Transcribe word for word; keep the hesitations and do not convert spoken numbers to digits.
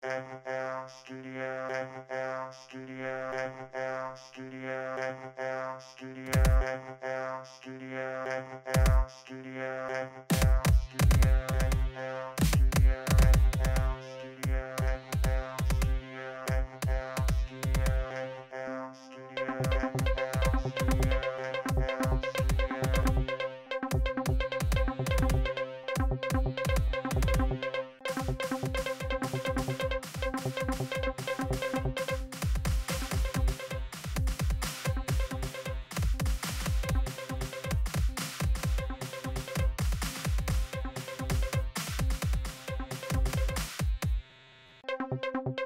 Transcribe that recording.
M L Studio, M L Studio, M L Studio, M L Studio, M L Studio, M L Studio, M L Studio, M L Studio, M L Studio, M L Studio, M L Studio, M L Studio, M L Studio.